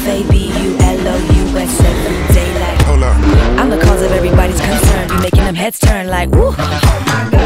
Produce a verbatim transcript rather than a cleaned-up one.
A B U L O U S every day like. Hold up. I'm the cause of everybody's concern. You making them heads turn like, woo. Oh my God.